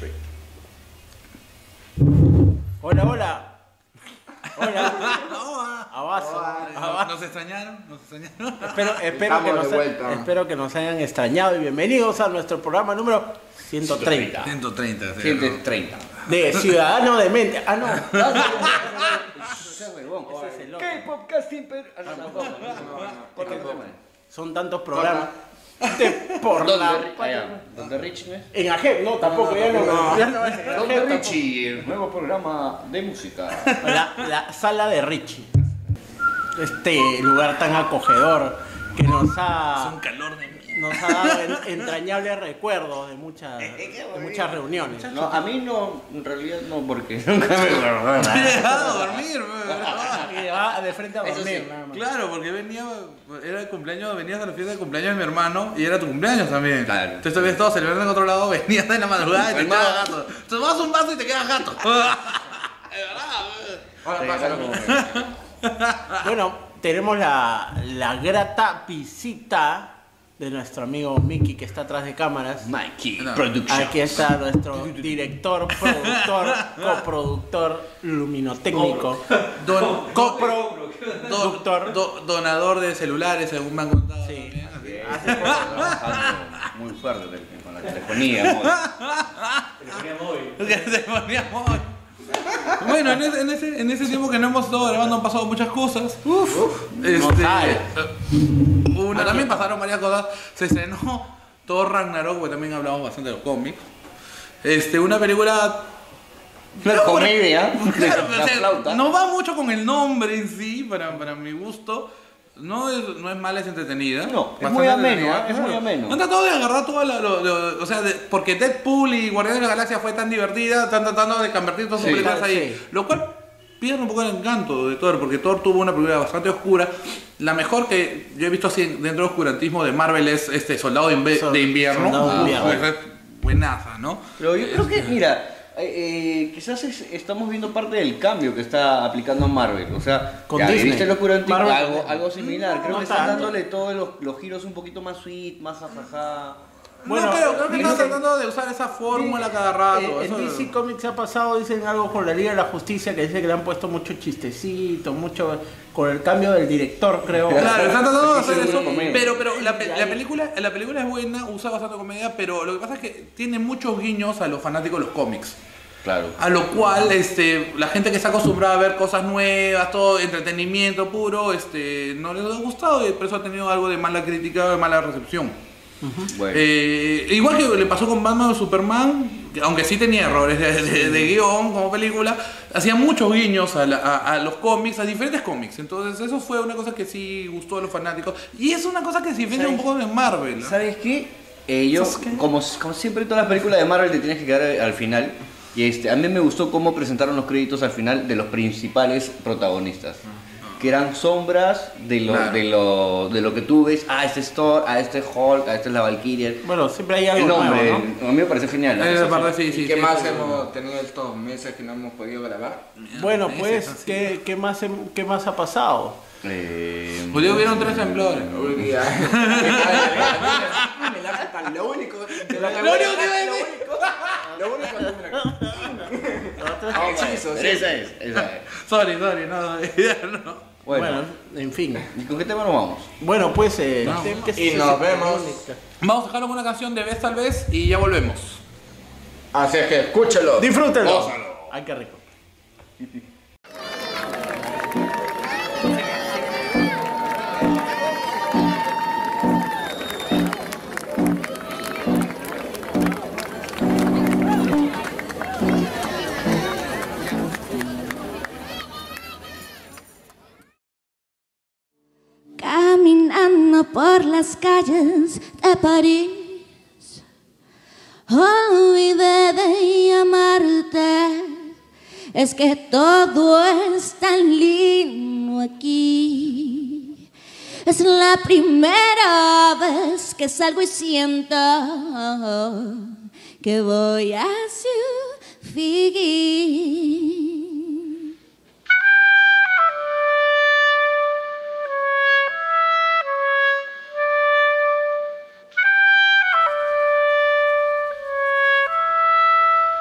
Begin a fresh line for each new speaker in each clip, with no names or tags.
Perfecto.
Hola, hola. Hola. Abrazo.
¿Nos extrañaron?
Espero que nos hayan extrañado y bienvenidos a nuestro programa número 130.
130.
130.
De Ciudadano de Mente. Ah, no.
¿Qué podcast sin
Son tantos programas.
¿Dónde Rich no es?
En AGEP, no, tampoco. Ya no es.
¿Dónde Richie? El nuevo programa de música.
La sala de Richie. Este lugar tan acogedor que
Es un calor de mierda.
nos ha dado entrañables recuerdos de muchas reuniones.
No, a mí no, en realidad no, porque nunca me
He dejado a dormir,
Y va de frente a
Eso
dormir,
sí.
nada más.
Claro, porque era el cumpleaños, venías a la fiesta de cumpleaños de mi hermano y era tu cumpleaños también.
Claro.
Entonces todavía estado celebrando en otro lado, venías en la madrugada y te
Hermano.
quedas gato. Te vas un vaso y te quedas gato. Es verdad,
Bueno, tenemos la grata visita de nuestro amigo Mickey que está atrás de cámaras.
Mikey
No.
Production.
Aquí está nuestro director, productor, coproductor, luminotécnico. Coproductor.
Donador de celulares, según me han contado.
Sí.
también.
Hace poco,
Trabajando muy fuerte con la telefonía.
Telefonía móvil. Bueno, en ese tiempo que no hemos estado grabando han pasado muchas cosas.
no sabe.
También pasaron varias cosas. Se estrenó Thor Ragnarok, porque también hablamos bastante de los cómics. Una película.
Una comedia.
Claro,
La
o sea,
flauta.
no va mucho con el nombre en sí, para mi gusto. No es mala, es entretenida.
No, es
Bastante
muy ameno,
entretenida.
es muy ameno.
Han tratado de agarrar todo o sea, porque Deadpool y Guardianes de la Galaxia fue tan divertida, están tratando de convertir todas sus
Sí.
películas ahí.
Sí.
Lo cual pierde un poco el encanto de Thor, porque Thor tuvo una película bastante oscura. La mejor que yo he visto así dentro del oscurantismo de Marvel es Soldado de Invierno.
Soldado de Invierno.
Esa es buenaza, ¿no?
Pero yo creo que, mira, quizás estamos viendo parte del cambio que está aplicando Marvel. O sea,
Con
ya,
Disney.
¿viste el oscurantismo?
Marvel-
Algo similar. Creo
no
que están
tanto.
dándole todos los giros un poquito más sweet, más jajaja.
Bueno,
No, creo que están
dicen-
tratando de usar esa fórmula cada rato.
En
eso-
DC Comics ha pasado, dicen algo con la Liga de la Justicia, que dice que le han puesto mucho chistecito, mucho con el cambio del director, creo.
Claro, están tratando de hacer
Sí,
eso,
comedia.
pero la película es buena, usa bastante comedia, pero lo que pasa es que tiene muchos guiños a los fanáticos de los cómics.
Claro.
A lo cual la gente que está acostumbrada a ver cosas nuevas, todo entretenimiento puro, no les ha gustado y por eso ha tenido algo de mala crítica, de mala recepción.
Bueno.
Igual que le pasó con Batman o Superman, que aunque sí tenía errores de guión como película, hacía muchos guiños a los cómics, a diferentes cómics. Entonces eso fue una cosa que sí gustó a los fanáticos. Y es una cosa que se diferencia un poco de Marvel, ¿no?
¿Sabes qué? Yo,
¿Sabes qué?
como siempre en todas las películas de Marvel te tienes que quedar al final. Y a mí me gustó cómo presentaron los créditos al final de los principales protagonistas. Que eran sombras de lo que tú ves. Ah, este es Thor, ah, este es Hulk, ah, este es la Valkyria.
Bueno, siempre hay algo
El nombre,
nuevo, ¿no?
a mí me parece genial. ¿no?
Esa parte sí,
¿Y
sí.
qué
sí,
más
sí.
hemos tenido estos meses que no hemos podido grabar?
Bueno,
Ese
pues,
es así.
¿qué más ha pasado?
Pues ya hubieron 3 temblores.
Me la sacan, lo único. Lo único hechizos, sí.
Esa es.
Sorry, no.
Bueno, en fin.
¿Y con qué tema nos vamos?
Bueno, pues, ¿qué
Y
se-
nos vemos.
Vamos a dejarlo con una canción de Vez tal vez y ya volvemos.
Así es que escúchelo.
Disfrútenlo.
Gózalo.
Ay, qué rico.
Caminando por las calles de París, olvidé de llamarte. Es que todo es tan lindo aquí. Es la primera vez que salgo y siento que voy a sufrir.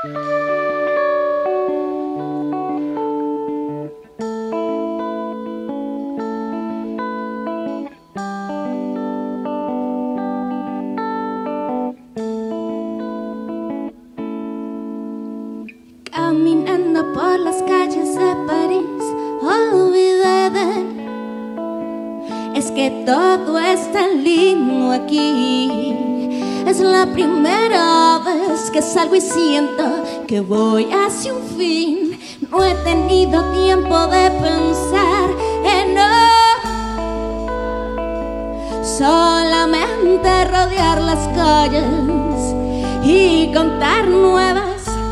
Caminando por las calles de París, olvidé de él. Es que todo es tan lindo aquí. Es la primera vez que salgo y siento que voy hacia un fin. No he tenido tiempo de pensar en nada, solamente rodear las calles y contar nuevas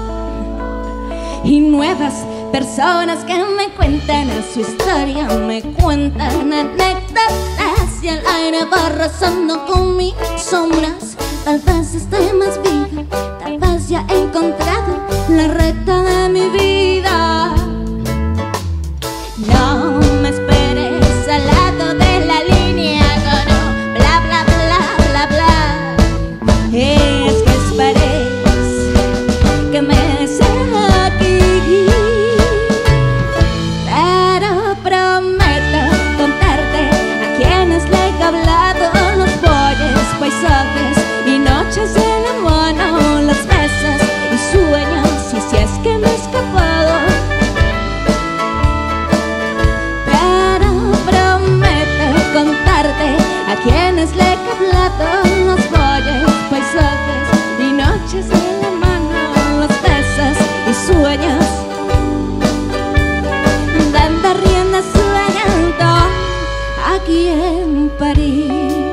personas que me cuentan su historia, me cuentan anécdotas y el aire va rozando con mis sombras. Tal vez esté más viva, tal vez ya he encontrado la recta de mi vida. No me esperes al lado de la línea con bla bla bla bla bla. Es que esperes que me sea aquí. Pero prometo contarte a quienes le he hablado los valles, paisajes y noches de la mano, las besos y sueños, y si es que me he escapado. Pero prometo contarte a quienes le he hablado los valles, paisajes y noches de la mano, las besos y sueños, dando rienda a su llanto aquí en París.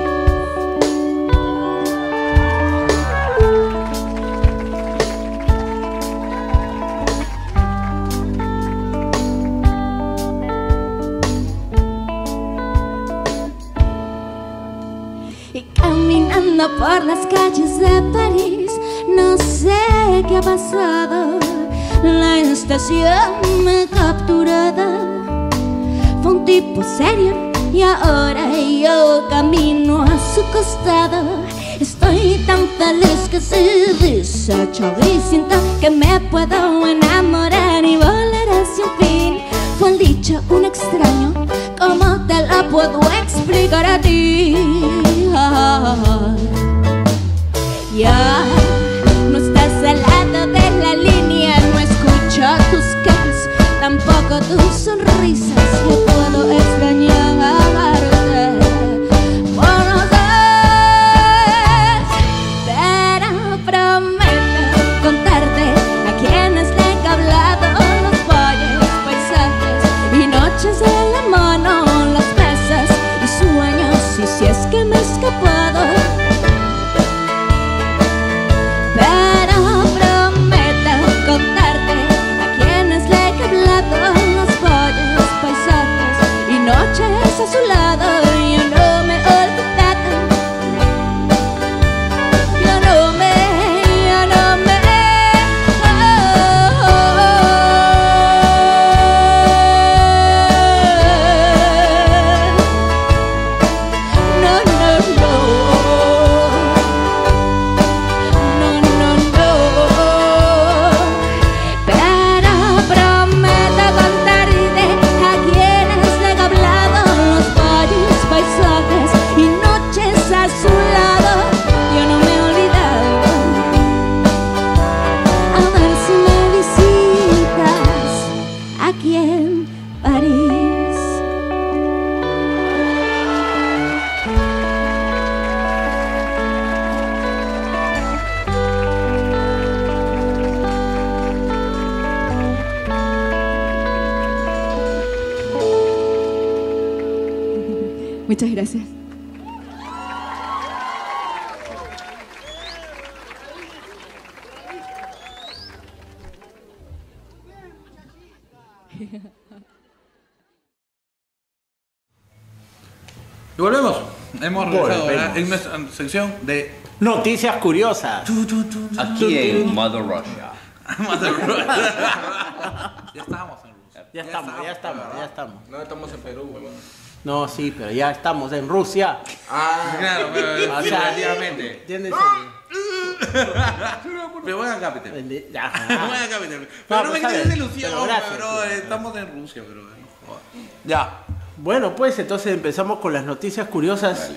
Y caminando por las calles de París, no sé qué ha pasado. La estación me ha capturado. Fue un tipo serio y ahora yo camino a su costado. Estoy tan feliz que se deshecho y siento que me puedo enamorar y volar hacia un fin. Fue el dicho un extraño, ¿cómo te lo puedo explicar a ti? Ya no estás al lado de la línea, no escucho tus quejas, tampoco tus sonrisas. Yo puedo extrañarte por los dos, pero prometo contarte a quienes le he hablado los valles, paisajes y noches de la mano, las besos y sueños, y si es que me he escapado. Pero prometo contarte a quienes le he hablado los valles, paisajes y noches a su lado. Yo no me he olvidado, yo no me no, no, no. No, no, no. Pero prometo contarte a quienes le he hablado los valles, paisajes y noches a su lado. Yo no me he olvidado. A ver si me visitas aquí en París. Muchas gracias.
Y volvemos. Hemos regresado
Volvemos.
ahora en nuestra sección de
Noticias curiosas.
Aquí en Mother Russia.
Ya estábamos en Rusia.
Ya estamos.
No estamos en Perú, weón.
No, sí, pero ya estamos en Rusia.
Ah,
Claro, pero
O sea,
definitivamente.
¿entiendes?
Pero buen acá, Peter.
Ajá.
Buen acá, Peter.
No,
Pero no
pues,
me quites
¿sabes?
ilusión,
Pero gracias,
bro.
sí.
Estamos en Rusia, bro. No jodas.
Ya. Bueno, pues entonces empezamos con las noticias curiosas.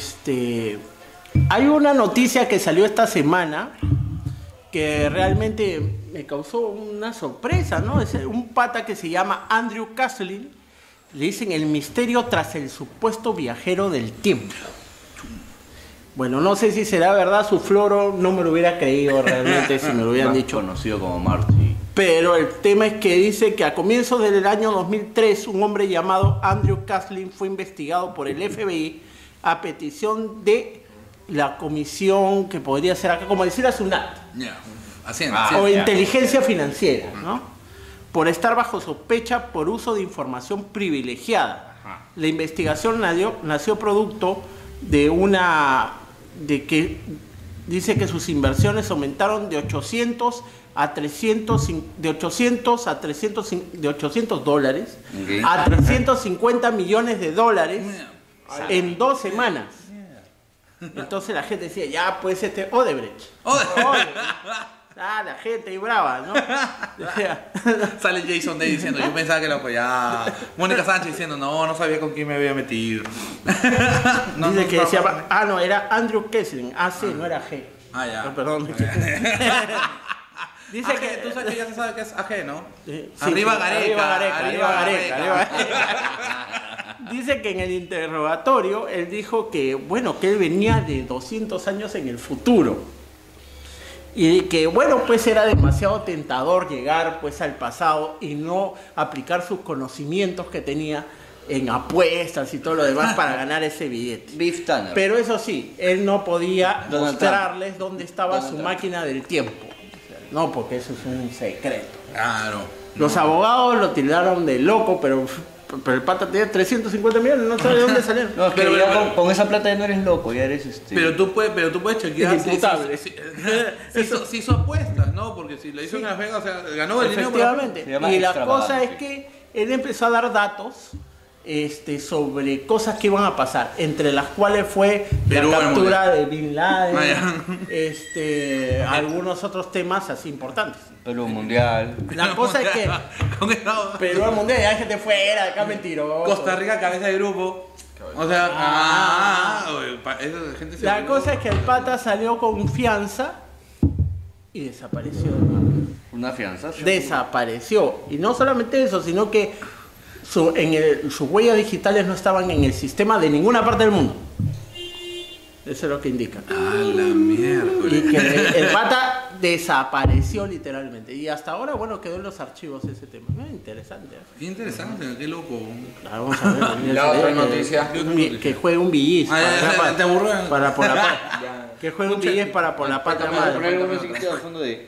Hay una noticia que salió esta semana que realmente me causó una sorpresa, ¿no? Es un pata que se llama Andrew Casselin. Le dicen el misterio tras el supuesto viajero del tiempo. Bueno, no sé si será verdad, su floro no me lo hubiera creído realmente si me lo hubieran
Más
dicho.
conocido como Marty.
Pero el tema es que dice que a comienzos del año 2003 un hombre llamado Andrew Casselin fue investigado por el FBI a petición de la comisión que podría ser acá, como decir, a SUNAT,
Ya. Haciendo.
o
ya.
inteligencia financiera, ¿no? Por estar bajo sospecha por uso de información privilegiada. La investigación nació producto de que dice que sus inversiones aumentaron de 800 dólares
Ok.
a 350 millones de dólares en 2 semanas. Entonces la gente decía, ya pues Odebrecht. La gente y brava, ¿no? Decía,
Sale Jason Day diciendo, yo pensaba que lo apoyaba. Mónica Sánchez diciendo, no sabía con quién me había metido.
dice que decía, no, era Andrew Casselin, AC, no era G.
Ah, ya.
No, perdón. Dice
AG,
que
tú sabes que ya se sabe que es AG, ¿no?
Sí,
Arriba
sí,
Gareca.
arriba Gareca. Dice que en el interrogatorio él dijo que, bueno, que él venía de 200 años en el futuro. Y que, bueno, pues era demasiado tentador llegar pues al pasado y no aplicar sus conocimientos que tenía en apuestas y todo lo demás para ganar ese billete.
Beef Tanner.
Pero eso sí, él no podía
Donald
mostrarles dónde estaba
Donald
su
Trump.
máquina del tiempo. No, porque eso es un secreto.
Claro.
Los abogados lo tildaron de loco, pero el pata tenía 350 millones, no sabe de dónde salieron.
No, es que
Pero-
ya
pero-
con esa plata ya no eres loco, ya eres
Pero tú puedes chequear
Es imputable.
si hizo apuestas, ¿no? Porque si le hizo en Las Vegas, o sea, ganó el dinero.
Efectivamente.
Se llama
Y la
extravagante.
cosa es que él empezó a dar datos sobre cosas que iban a pasar, entre las cuales fue
Perú
la
al
captura de Bin Laden,
Ah,
algunos otros temas así importantes.
Perú mundial.
La cosa es que
Con esta-
Perú al mundial, ya hay gente fuera, acá mentiroso.
Costa Rica, cabeza de grupo. O sea, esa gente se
La
olvidó.
cosa es que el pata salió con fianza y desapareció del mapa.
Una fianza.
Desapareció. Y no solamente eso, sino que sus huellas digitales no estaban en el sistema de ninguna parte del mundo. Eso es lo que indica.
Ah, la mierda.
Y que el pata desapareció literalmente. Y hasta ahora, bueno, quedó en los archivos ese tema. Interesante.
Qué interesante, qué loco.
Vamos a ver.
La otra noticia.
Que juegue un billis.
¿Te aburro?
Para por la paz. Que juegue un billis para por la patria
Vamos a poner
madre.
una musiquita al fondo de.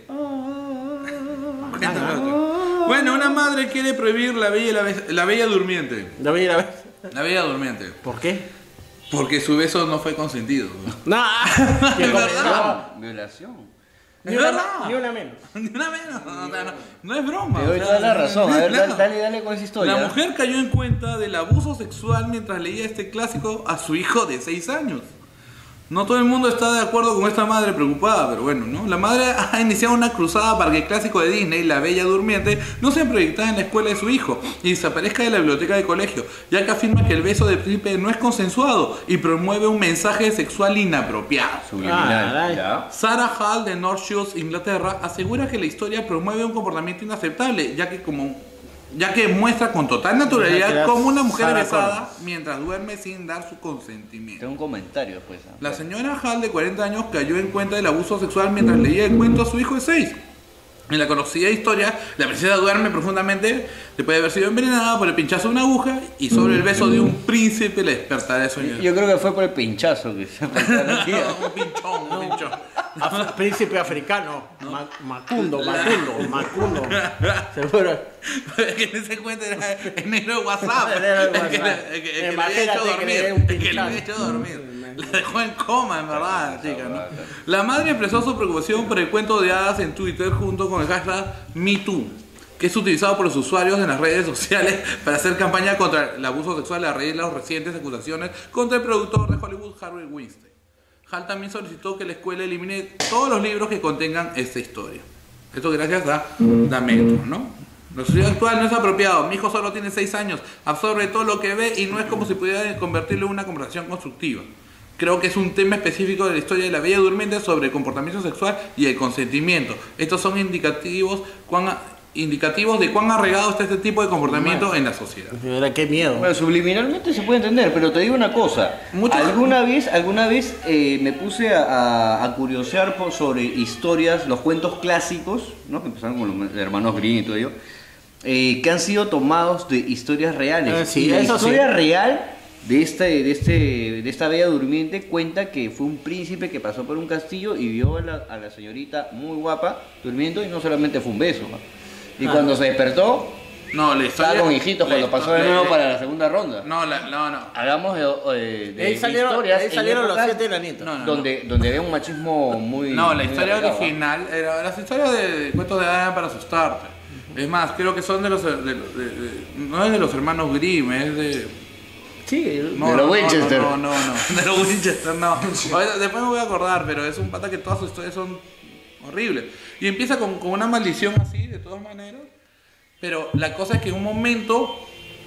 Bueno, una madre quiere prohibir la bella durmiente.
La voy a ir a ver.
La bella durmiente.
¿Por qué?
Porque su beso no fue consentido.
No.
Es verdad.
Violación.
Ni
Es
una,
verdad.
ni una menos.
Ni una menos. O sea, no es broma.
Te doy
o sea,
toda la razón. A ver,
claro.
dale con esa historia.
La mujer cayó en cuenta del abuso sexual mientras leía este clásico a su hijo de 6 años. No todo el mundo está de acuerdo con esta madre preocupada, pero bueno, ¿no? La madre ha iniciado una cruzada para que el clásico de Disney, La Bella Durmiente, no sea proyectada en la escuela de su hijo y desaparezca de la biblioteca del colegio, ya que afirma que el beso del príncipe no es consensuado y promueve un mensaje sexual inapropiado.
Subliminal.
Caray.
¿Ya?
Sarah Hall de North Shields, Inglaterra, asegura que la historia promueve un comportamiento inaceptable, ya que muestra con total naturalidad
Mira,
cómo una mujer
Sarah
es besada
Connor.
mientras duerme sin dar su consentimiento.
Tengo un comentario después.
La señora Hall, de 40 años, cayó en cuenta del abuso sexual mientras leía el cuento a su hijo de 6. En la conocida historia, la princesa duerme profundamente después de haber sido envenenada por el pinchazo de una aguja y sobre el beso de un príncipe le despertará el sueño.
Yo creo que fue por el pinchazo que se apretó la tía.
Un pinchón.
Príncipe africano. Macundo. Seguro.
Que en ese cuento era el negro de WhatsApp.
Era el
El que
WhatsApp.
le- el que le había
Imagínate
hecho
que
dormir.
le dé un
El que le
pinchazo.
había hecho dormir. La dejó en coma, en verdad, chica, ¿no? La madre expresó su preocupación por el cuento de hadas en Twitter junto con el hashtag MeToo, que es utilizado por los usuarios en las redes sociales para hacer campaña contra el abuso sexual a raíz de las recientes acusaciones contra el productor de Hollywood, Harvey Weinstein. Hall también solicitó que la escuela elimine todos los libros que contengan esta historia. Esto gracias a Metro, ¿no? La sociedad actual no es apropiado. Mi hijo solo tiene 6 años, absorbe todo lo que ve y no es como si pudiera convertirlo en una conversación constructiva. Creo que es un tema específico de la historia de la Bella Durmiente sobre el comportamiento sexual y el consentimiento. Estos son indicativos de cuán arraigado está este tipo de comportamiento en la sociedad.
Qué miedo.
Bueno, subliminalmente se puede entender, pero te digo una cosa. Alguna vez me puse a curiosear sobre historias, los cuentos clásicos, ¿no? Que empezaron con los hermanos Grimm y todo ello, que han sido tomados de historias reales.
Sí,
y la
eso
historia
sí.
real de esta Bella Durmiente cuenta que fue un príncipe que pasó por un castillo y vio a la señorita muy guapa durmiendo, y no solamente fue un beso, ¿no? Y cuando se despertó,
No, la historia...
estaba con hijitos cuando pasó de nuevo para la segunda ronda.
No.
Hagamos de
Ahí salieron,
historias
ahí salieron
en
los
épocas
7 enanitos.
No.
donde había un machismo muy...
No, la
muy
historia
arraigado,
original era las historias de cuentos de hadas para asustarte. Es más, creo que son no es de los hermanos Grimm, es de...
Sí,
De los Winchester.
No, de los Winchester no. Ahorita, después me voy a acordar, pero es un pata que todas sus historias son horribles. Y empieza con una maldición así, de todas maneras. Pero la cosa es que en un momento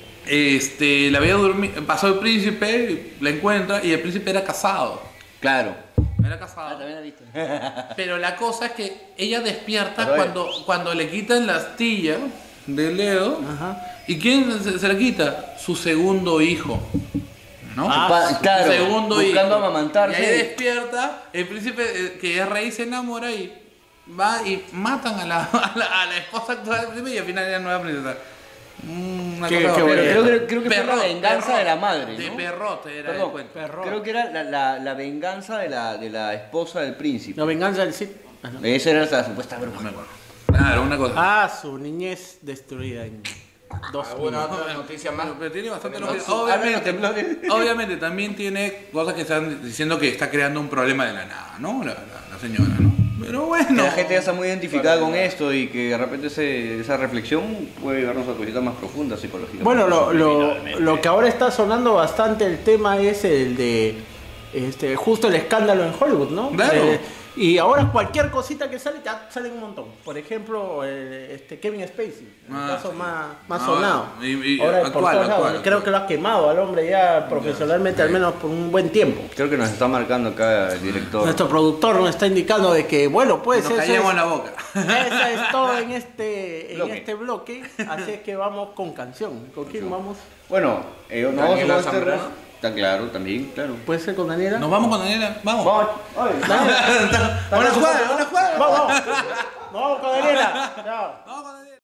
la Bella Durmiente, pasó el príncipe, la encuentra y el príncipe era casado.
Claro.
Era casado.
También la viste.
Pero la cosa es que ella despierta
Pero
cuando le quitan la astilla del dedo.
Ajá.
¿Y quién se la quita? Su segundo hijo. ¿No?
Claro,
Su segundo
buscando
hijo.
amamantarse.
Y ahí despierta, el príncipe que es rey se enamora y va y matan a la esposa actual del príncipe y al final ella no es princesa. Una
Qué
cosa
bueno.
horrible.
Creo que fue la venganza de la madre,
De
¿no?
perrote era
Perdón,
el cuento.
creo que era la venganza de la esposa del príncipe.
La venganza del Cid.
Esa era la supuesta
No me
bruja.
acuerdo. Claro, una cosa.
Ah, su niñez destruida en 2
¿Alguna
minutos.
otra noticia más?
Pero tiene bastante
Porque
lógica.
Habla de los temblores.
Obviamente también tiene cosas que están diciendo que está creando un problema de la nada, ¿no? La señora, ¿no? Pero
Que
bueno.
la gente ya está muy identificada con esto y que de repente esa reflexión puede llevarnos a cositas más profundas psicológicamente.
Bueno, lo que ahora está sonando bastante el tema es el de justo el escándalo en Hollywood, ¿no?
Claro.
Y ahora cualquier cosita que sale, ya sale un montón. Por ejemplo, Kevin Spacey, el caso más sonado. Ahora por todos lados. Creo que lo has quemado al hombre ya profesionalmente, al menos por un buen tiempo.
Creo que nos está marcando acá el director.
Nuestro productor nos está indicando de que, bueno, pues
Nos
eso
callemos
es,
la boca.
eso es todo en este
Bloque.
bloque. Así es que vamos con canción. ¿Con quién vamos?
Bueno, no vamos a
Daniela
hablar de este
Zambrano.
rock. Está claro, también, claro.
¿Puede ser con Daniela?
Nos vamos con Daniela. Vamos.
Vamos. Ay,
Una jugada.
Vamos. Vamos con Daniela. Chao.
Vamos con Daniela.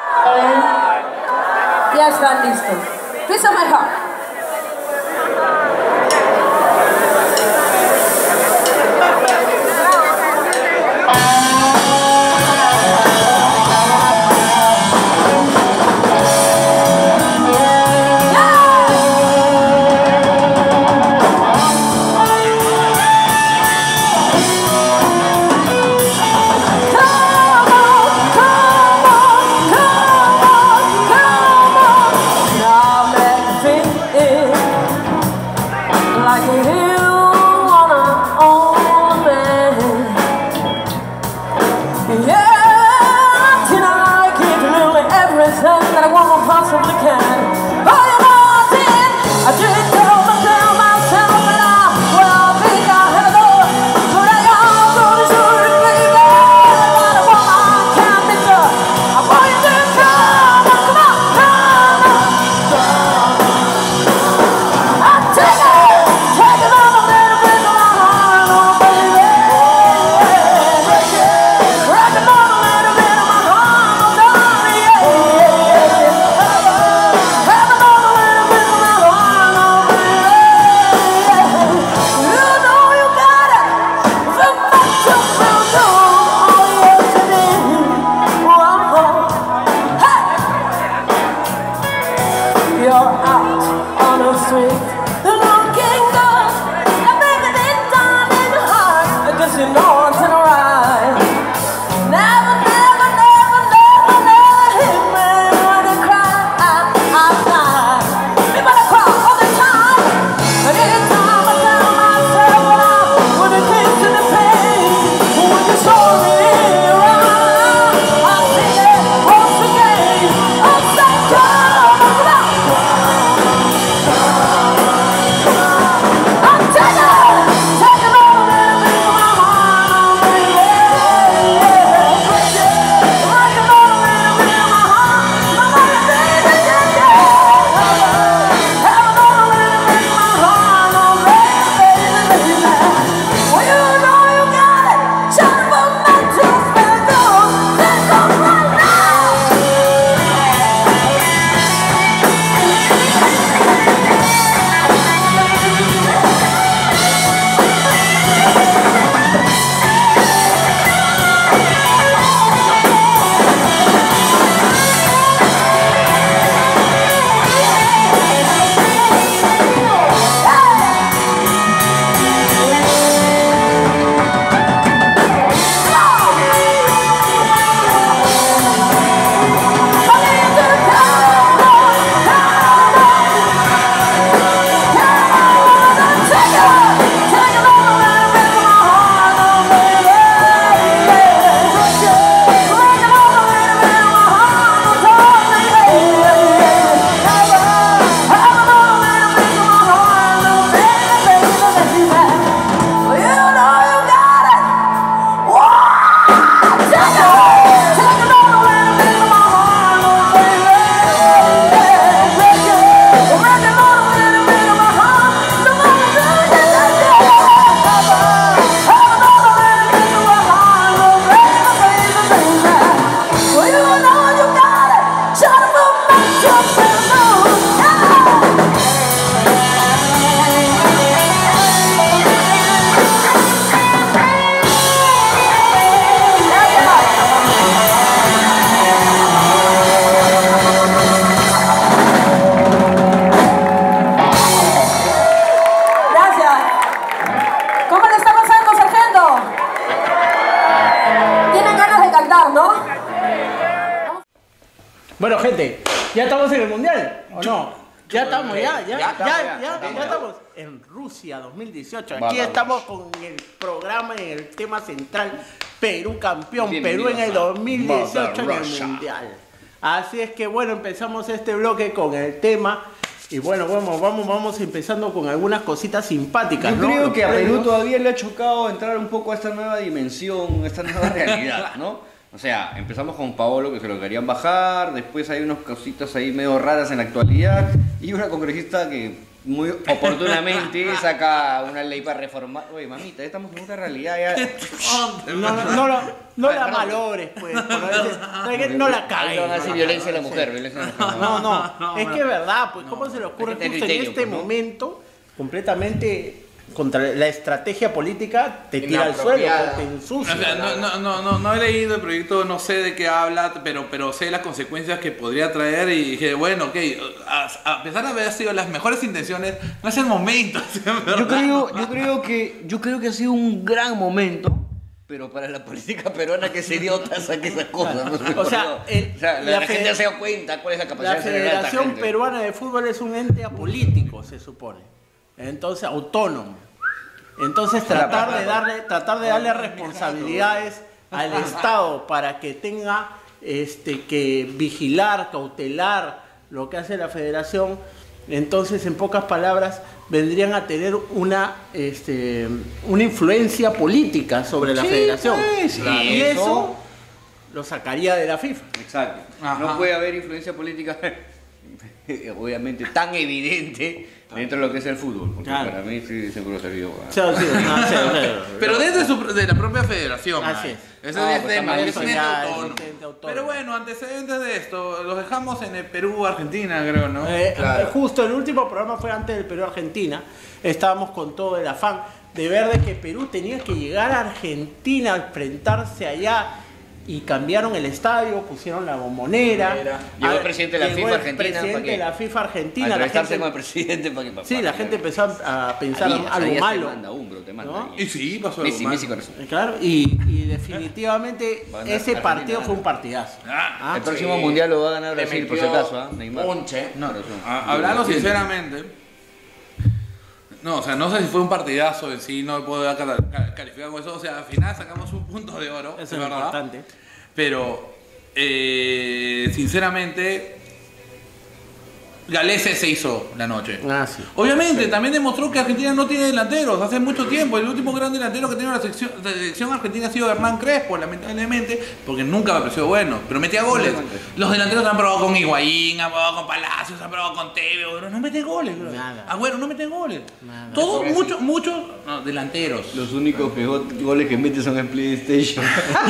Ya están listos. Piece of my heart. Now make me think
Bueno, gente, ¿ya estamos en el mundial o no? Ya estamos, ya estamos en Rusia 2018. Aquí estamos con el programa, en el tema central, Perú campeón, Perú en el 2018 en el mundial. Así es que bueno, empezamos este bloque con el tema. Y bueno, vamos empezando con algunas cositas simpáticas.
Yo creo que a Perú todavía le ha chocado entrar un poco a esta nueva dimensión, a esta nueva realidad, ¿no? O sea, empezamos con Paolo, que se lo querían bajar, después hay unas cositas ahí medio raras en la actualidad, y una congresista que muy oportunamente saca una ley para reformar. Oye, mamita, ya estamos en otra realidad ya.
No la malogres, pues. No la cagues.
No hace violencia a la mujer, violencia a la mujer.
No, es que es verdad, pues, ¿cómo se le ocurre justo en este momento, completamente contra la estrategia política, te tira al suelo, te ensucia?
O sea, no he leído el proyecto, no sé de qué habla, pero sé las consecuencias que podría traer y dije, bueno, ok, a pesar de haber sido las mejores intenciones, no es el momento.
Yo creo que ha sido un gran momento, pero para la política peruana, que es idiota saque esas cosas. ¿No?
O sea,
la gente se da cuenta cuál es la capacidad
la
de generar esta
Federación
gente.
Peruana de Fútbol es un ente apolítico, se supone. Entonces, autónomo. Entonces, tratar de darle responsabilidades al Estado para que tenga que vigilar, cautelar lo que hace la Federación. Entonces, en pocas palabras, vendrían a tener una influencia política sobre la Federación.
Pues, claro,
y eso lo sacaría de la FIFA.
Exacto.
Ajá.
No puede haber influencia política, obviamente, tan evidente dentro de lo que es el fútbol. Porque
Claro.
para mí sí seguro se vio.
Pero desde de la propia federación.
Así es.
Ese
Ah,
es
pues
tema,
también
es un
eso
ente
ya es
autónomo.
un ente autónomo.
Pero bueno, antecedentes de esto, los dejamos en el Perú, Argentina, creo, ¿no?
Justo el último programa fue antes del Perú-Argentina. Estábamos con todo el afán de ver de que Perú tenía que llegar a Argentina, enfrentarse allá, y cambiaron el estadio, pusieron la bombonera.
Llegó el presidente de la
Llegó
FIFA
el
Argentina,
presidente
¿para qué?
de la FIFA Argentina.
Al
La
prestarse
gente,
con el presidente para que
sí, la gente empezó a pensar algo malo.
te manda.
¿no?
Y sí, pasó algo
Messi,
mal.
Messi con eso.
Claro, y definitivamente
Va a ganar
ese
Argentina,
partido
gana.
fue un partidazo.
Ah,
El próximo mundial lo va a ganar Brasil, por si acaso, Neymar.
Ponche.
No, no,
hablando sinceramente, no, o sea, no sé si fue un partidazo en sí, no puedo calificar con eso. O sea, al final sacamos un punto de oro,
Eso
es
es
verdad.
importante.
Pero, sinceramente, Galese se hizo la noche.
Sí.
Obviamente, también demostró que Argentina no tiene delanteros hace mucho tiempo. El último gran delantero que tiene la selección argentina ha sido Hernán Crespo, lamentablemente, porque nunca me pareció bueno, pero metía goles. Los delanteros han probado con Higuaín, han probado con Palacios, han probado con Tevez, pero no meten goles. Bro.
Nada.
Agüero no meten goles.
Nada.
Todos, muchos delanteros.
Los únicos goles que mete son en PlayStation.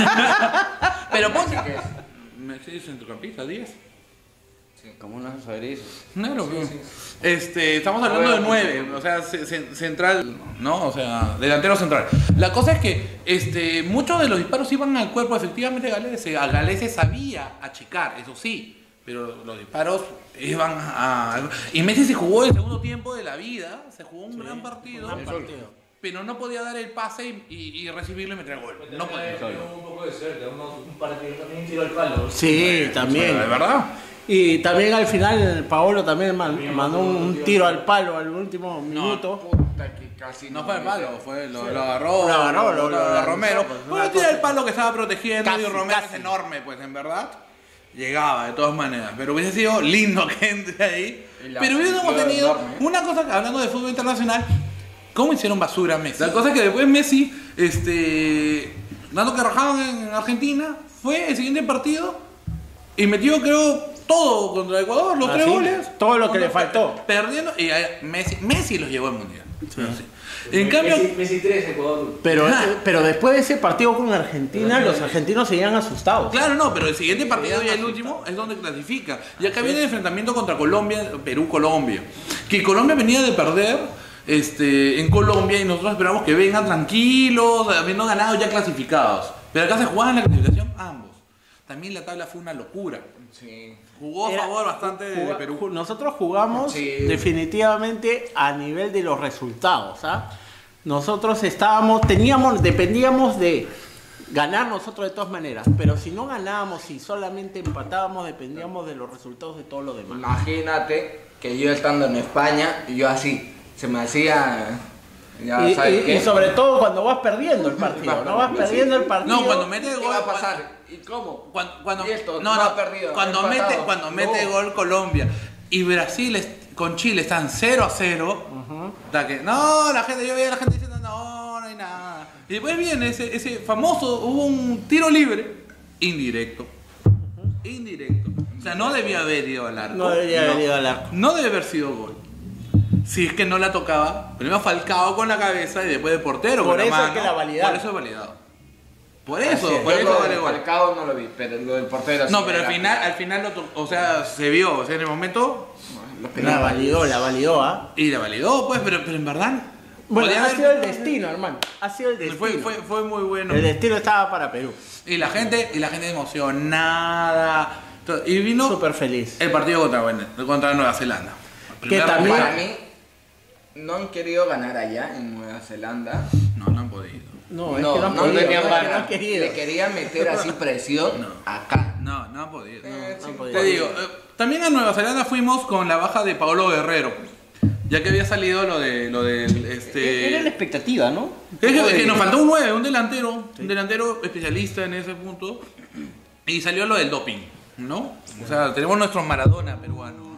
Pero ponte. Messi es centrocampista, 10.
¿Cómo no vas a saber eso?
Claro, estamos hablando de 9, o sea, central, ¿no? O sea, delantero central. La cosa es que muchos de los disparos iban al cuerpo, efectivamente, a Galese sabía achicar, eso sí, pero los disparos iban a... Y Messi se jugó el segundo tiempo de la vida, se jugó un gran partido, pero no podía dar el pase y recibirlo y meter el gol. No podía.
Un poco de suerte, un partido también tiro al palo.
Sí, también.
¿De verdad?
Y también al final Paolo también mandó un tiro al palo al último minuto.
No fue el palo, lo agarró,
lo
Romero.
pues,
Bueno, tira el palo que estaba protegiendo y Romero
casi.
es enorme, pues en verdad. Llegaba de todas maneras, pero hubiese sido lindo que entre ahí. Pero hubiésemos tenido una cosa, hablando de fútbol internacional, ¿cómo hicieron basura a Messi? La cosa es que después Messi, dando que rajaban en Argentina, fue el siguiente partido y metió, creo, todo contra Ecuador, los 3 goles.
Todo lo que le faltó.
Perdiendo, y Messi los llevó al mundial. Sí. En cambio,
Messi 3, Ecuador.
Pero después de ese partido con Argentina, los argentinos seguían asustados.
claro, no, pero el siguiente partido y el último es donde clasifica. Y acá viene el enfrentamiento contra Colombia, Perú-Colombia. Que Colombia venía de perder en Colombia y nosotros esperamos que vengan tranquilos, habiendo ganado ya clasificados. Pero acá se jugaban la clasificación ambos. También la tabla fue una locura.
Sí.
Jugó a favor bastante de Perú.
Nosotros jugamos definitivamente a nivel de los resultados. Nosotros dependíamos de ganar nosotros de todas maneras, pero si no ganábamos y solamente empatábamos, dependíamos de los resultados de todos los demás.
Imagínate que yo estando en España, y yo así, se me hacía... Ya,
Y,
¿sabes
y-
qué?
y sobre todo cuando vas perdiendo el partido, no vas perdiendo el partido.
No, cuando mete
¿Qué
gol.
va a pasar? ¿Y cómo?
Cuando,
Y esto,
no,
no
no,
ha perdido,
cuando
ha
mete,
empatado.
cuando mete
No.
gol Colombia y Brasil con Chile están 0-0, la gente, yo veía a la gente diciendo no hay nada. Y después viene ese famoso, hubo un tiro libre, indirecto. Indirecto. O sea, no debía haber ido al arco.
No debería haber ido al arco.
No debe haber sido gol. Si es que no la tocaba, primero Falcao con la cabeza y después el portero
Por
con la
eso es
mano.
que la validaron.
Por eso es validado. Por
Así
eso,
es.
por
Yo
eso
lo
vale
del
gol.
Falcao no lo vi, pero lo del portero sí
No, pero
era-
al final o sea, se vio, o sea, en el momento
Lo
La
penales.
validó, ¿ah?
y la validó, pues, pero en verdad.
Bueno,
podía
ha
haber-
sido el destino, hermano. Ha sido el destino.
Fue muy bueno.
El destino estaba para Perú.
Y la gente emocionada. Y vino
Súper feliz.
el partido contra Nueva Zelanda. Primer
también-
Para
rival.
mí, no han querido ganar allá en Nueva Zelanda.
No han podido.
No, es que no han podido,
tenían
no, es que no
ganas.
han querido.
Le querían meter así presión
No.
acá.
No han podido.
no han podido.
Te digo, también a Nueva Zelanda fuimos con la baja de Paolo Guerrero. Ya que había salido lo del
Era la expectativa, ¿no?
Es que nos faltó un 9, un delantero especialista en ese punto. Y salió lo del doping, ¿no? O sea, tenemos nuestro Maradona peruano.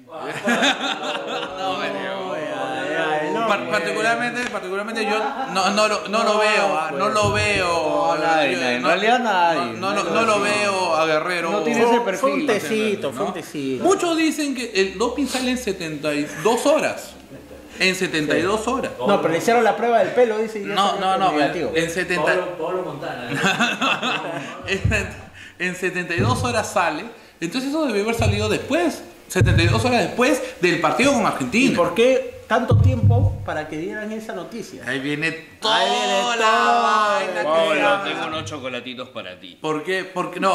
Particularmente yo no lo veo, no lo veo.
No, nadie, en realidad nadie.
No lo veo a Guerrero.
No tiene ese perfil.
Fue un tecito,
¿no?
fue un tecito.
Muchos dicen que el doping sale en 72 horas. En 72 horas.
No, pero le hicieron la prueba del pelo, dice. y ya salió
No,
negativo.
en 70.
Pablo Montana.
en 72 horas sale. Entonces eso debe haber salido después. 72 horas después del partido con
¿Y
Argentina.
por qué tanto tiempo para que dieran esa noticia?
Ahí viene toda
Ahí viene
la
todo.
vaina que
Pablo,
se habla.
tengo unos chocolatitos para ti.
¿Por qué?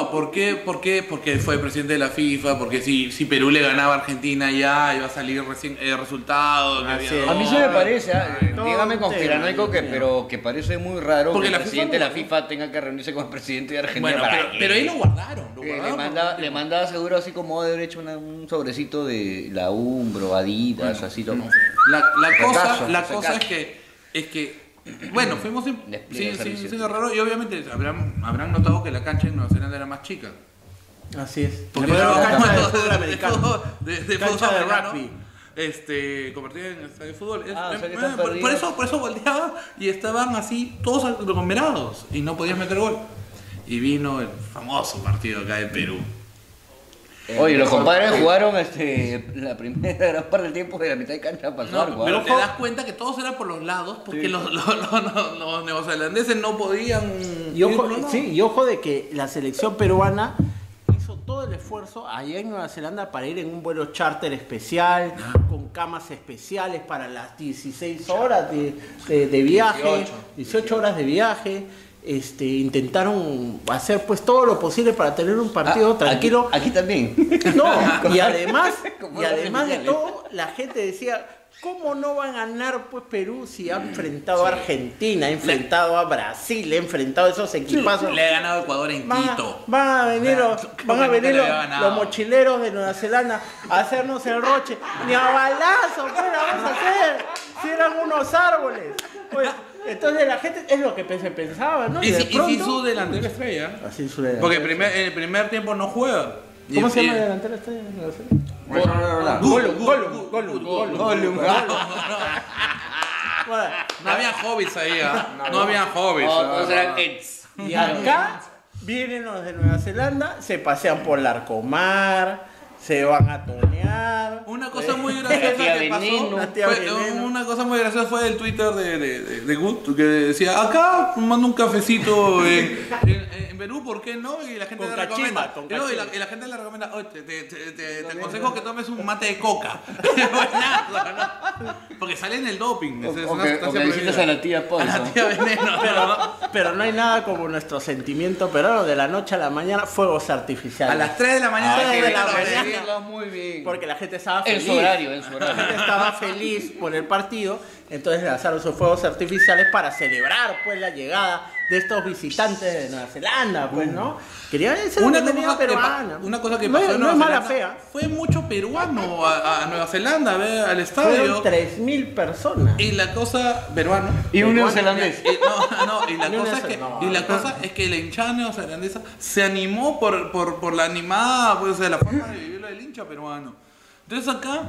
Porque fue presidente de la FIFA, porque si Perú le ganaba a Argentina ya iba a salir recién resultado. que
Así
había
es.
A mí se me parece,
Todo
dígame
un
conspiranoico,
tema.
pero que parece muy raro
Porque
que
la
el presidente de la
FIFA
FIFA tenga que reunirse con el presidente de Argentina
Bueno,
para
pero ahí lo guardaron.
le manda seguro así como de haber hecho un sobrecito de la Umbro, Adidas, así todo.
La cosa es que bueno, fuimos
Despliegue
sin
servicio.
raro y obviamente habrán notado que la cancha en Nueva Zelanda era más chica.
Así es.
Porque
La
era
cancha de
de
fútbol americano.
de
Cancha
fútbol
de
americano,
rugby.
convertida en estadio de fútbol.
Ah, o sea que están
por
perdidos.
eso volteaba y estaban así todos aglomerados y no podías meter gol. Y vino el famoso partido acá de Perú.
Oye, los compadres jugaron la primera gran parte del tiempo de la mitad de cancha para
No,
jugar.
pero te das cuenta que todos eran por los lados porque
Sí.
los neozelandeses no podían.
Y ojo,
ir por los lados.
sí, y ojo de que la selección peruana hizo todo el esfuerzo allá en Nueva Zelanda para ir en un vuelo charter especial, con camas especiales para las 16 horas de viaje, 18 horas de viaje. Intentaron hacer pues todo lo posible para tener un partido tranquilo.
Aquí también.
No, y además
Como
de
oficiales.
todo, la gente decía, ¿cómo no va a ganar pues Perú si ha enfrentado a Argentina, ha enfrentado a Brasil, ha enfrentado a esos equipazos?
Le ha ganado Ecuador en Quito.
Van a venir,
Creo que nunca le había ganado.
los mochileros de Nueva Zelanda a hacernos el roche. Ni a balazo, pues la vamos a hacer. Si eran unos árboles. Pues, entonces la gente es lo que se pensaba, ¿no?
Y
de
si su delantero estrella.
Así su delantero.
Porque en el primer tiempo no juega.
¿Cómo se
Y-
llama el delantero este de Nueva Zelanda?
Gollum.
Bueno,
No había hobbits ahí, ¿ah? No había hobbits.
Todos eran Eds.
y acá vienen los de Nueva Zelanda, se pasean por Larcomar, se van a tonear.
Una cosa muy graciosa
tía
que pasó,
Veneno.
La tía Veneno.
una cosa muy graciosa fue el Twitter de Gut, que decía, acá mando un cafecito en Perú, ¿por qué no? Y la gente
Con
le recomienda.
cachimba, con
Y no, y
cachimba.
la gente le recomienda, oye, te aconsejo que tomes un mate de coca. Buenazo, ¿no? Porque sale en el doping.
O
es
que,
una
o que
sustancia
visitas
prohibida.
a la tía
A
Paul.
la tía Veneno. ¿no?
Pero no hay nada como nuestro sentimiento peruano de la noche a la mañana, fuegos artificiales.
A las 3 de la mañana.
Ah,
que
de la
viene
mañana.
Seguirlos muy bien.
Porque la gente estaba
En
feliz.
su horario, en su
La
horario.
gente estaba feliz por el partido, entonces lanzaron sus fuegos artificiales para celebrar pues la llegada de estos visitantes de Nueva Zelanda, pues, ¿no? Querían esa
Una
bienvenida
cosa,
peruana.
una cosa que
No
pasó
es-
en
no
Nueva
es mala
Zelanda,
fea.
fue mucho peruano a Nueva Zelanda, a ver, al estadio.
Fueron 3.000 personas.
Y la cosa, peruano.
Y un neozelandés.
Y la cosa es que la hinchada neozelandesa se animó por la animada, pues, de la forma de vivir del hincha peruano. Entonces acá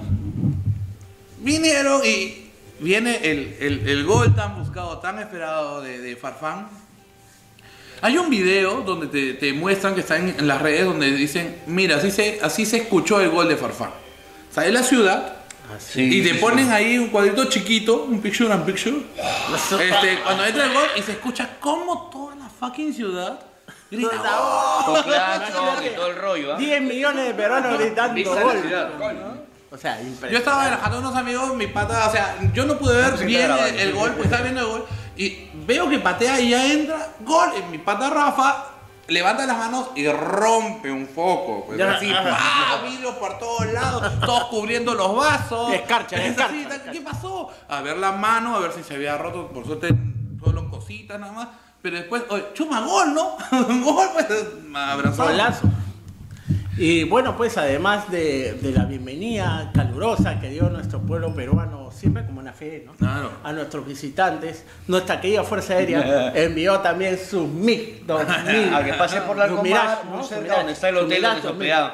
vinieron y viene el gol tan buscado, tan esperado de Farfán. Hay un video donde te muestran que están en las redes donde dicen, mira, así se escuchó el gol de Farfán. Sale la ciudad y te ponen ahí un cuadrito chiquito, un picture and picture. Cuando entra el gol y se escucha como toda la fucking ciudad grita.
Con claxon y todo el rollo, ¿ah?
10 millones de peruanos gritando
Vista de
gol.
la ciudad.
O sea,
Yo
impresionante.
estaba relajando a unos amigos, mi pata, o sea, yo no pude ver
se
bien
está grabando.
el gol, pues estaba viendo el gol, y veo que patea y ya entra, gol, y mi pata Rafa levanta las manos y rompe un foco, pues
Ya,
así, vidrio por todos lados, todos cubriendo los vasos.
Escarcha.
¿Qué pasó? A ver la mano, a ver si se había roto, por suerte solo cositas nada más, pero después, oye, chuma, gol, ¿no? Gol, pues, abrazado.
Golazo. Y bueno, pues además de la bienvenida calurosa que dio nuestro pueblo peruano, siempre como una fe, ¿no?
Claro.
A nuestros visitantes, nuestra querida Fuerza Aérea envió también sus MiG 2000.
A que pase por la
Los
Comar,
Mirage,
muy
¿no?
cerca
Mirage,
donde está el
sus
hotel
Mirage
donde se
2000.
hospedaban.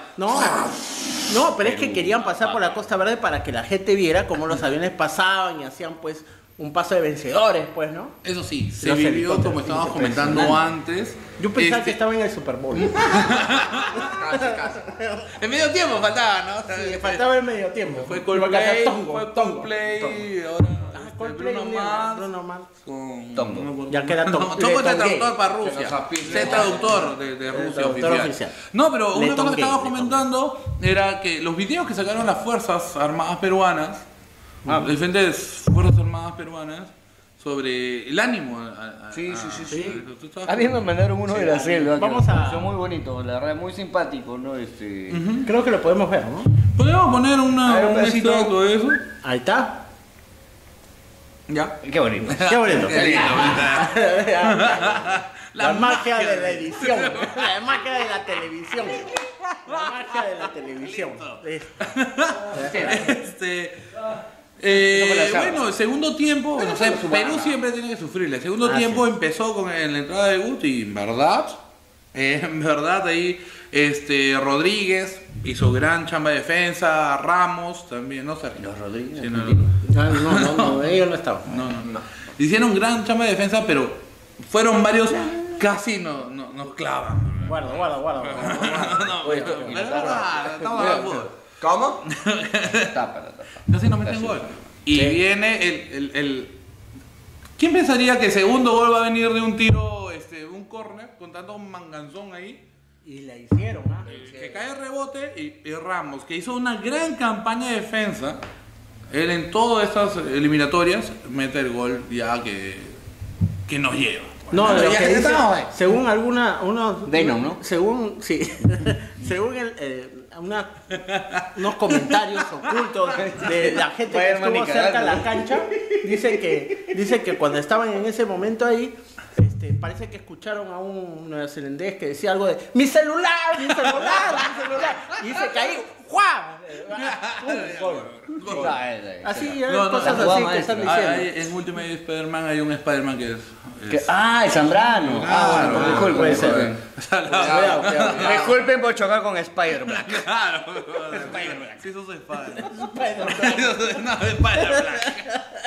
No, pero es que querían pasar por la Costa Verde para que la gente viera cómo los aviones pasaban y hacían pues un paso de vencedores, pues, ¿no?
Eso sí, se
Los
vivió
helicópteros,
como estábamos
impresionante.
comentando antes.
Yo pensaba que estaba en el Super Bowl.
Casi.
En medio tiempo faltaba, ¿no?
Sí, faltaba el medio tiempo.
Fue
Iba a cantar
Coldplay,
Tongo,
fue
Tongo.
Coldplay, ahora
Coldplay,
Bruno Mars,
Bruno Mars.
con
Tongo.
no me acuerdo.
Ya que era
Tongo es
Le
el
Tongué.
traductor para
Que
Rusia.
nos apile.
Es el traductor de Rusia
traductor
oficial.
oficial.
No, pero
Le
una cosa
Tongué,
que estaba
Le
comentando era que los videos que sacaron las Fuerzas Armadas Peruanas, las diferentes Fuerzas Armadas Peruanas, sobre el ánimo.
Sí.
Tú estabas-
A mí me mandaron uno de la selva.
Vamos a-
Son muy bonitos, la verdad, muy simpático, ¿no?
Creo que lo podemos ver, ¿no?
¿Podemos poner
A ver, un
un
pedacito.
extracto de eso?
Ahí está.
Ya.
Qué bonito.
Qué bonito.
Qué lindo.
La magia de la edición. La magia de la televisión. La magia de la televisión.
Bueno, el segundo tiempo, bueno, o sea, Perú siempre tiene que sufrir. El segundo tiempo empezó con la entrada de Guti y en verdad ahí Rodríguez hizo gran chamba de defensa, Ramos también, no sé.
Los Rodríguez.
Sí, no.
No, ellos no estaban.
No. Hicieron gran chamba de defensa, pero fueron varios, casi nos clavan.
Guarda.
No, pero es verdad, estamos hablando de fútbol.
¿Cómo?
Tapa.
Casi nos meten gol. Y viene el ¿quién pensaría que el segundo gol va a venir de un tiro, un córner, con tanto manganzón ahí?
Y la hicieron, ¿ah?
Que cae el rebote y Ramos, que hizo una gran campaña de defensa, él en todas estas eliminatorias mete el gol ya que nos lleva.
No, lo
Ya
que dice,
estamos,
según unos
Venom, ¿no?
según unos comentarios ocultos de la gente que
Spider-Man
estuvo
y
cerca de
cagando.
la cancha, dice que cuando estaban en ese momento ahí, parece que escucharon a un neozelandés que decía algo de mi celular, y dice que ahí ¡juá! Así, cosas
la
así
jugada
que están
maestra.
diciendo.
En Ultimate Spider-Man hay un Spider-Man que es
Es Zambrano.
Claro,
Bueno, disculpen.
puede ser.
Cuidado.
Disculpen por chocar con Spider-Man.
Claro.
Spider-Man.
Sí, eso es Spider. No, es Spider-Black.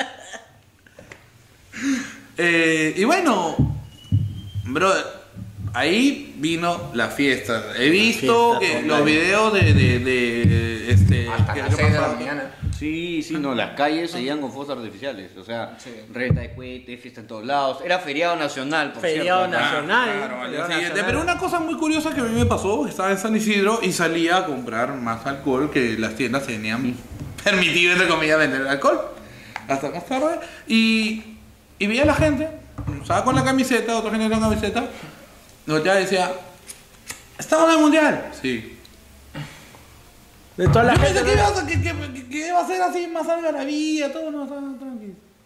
Y bueno, brother, ahí vino la fiesta. He visto
fiesta
que
total.
los videos de
Hasta
¿qué
las 6 de la
pasaba?
mañana.
Sí, no, las calles se llenan con fuegos artificiales. O sea,
Sí.
reta de cohetes, fiesta en todos lados. Era feriado nacional, por
Feriado
cierto.
nacional.
Claro, al día
feriado
siguiente.
nacional.
Pero una cosa muy curiosa que a mí me pasó, estaba en San Isidro y salía a comprar más alcohol que las tiendas tenían permitido, entre comillas, vender alcohol. Hasta más tarde. Y veía a la gente, estaba con la camiseta, otra gente con la camiseta, y ya decía, ¿estamos en el mundial? Sí.
De toda la
Yo
gente.
pensé que iba a ser así, más algarabía, todo, no, estaba tranquilo.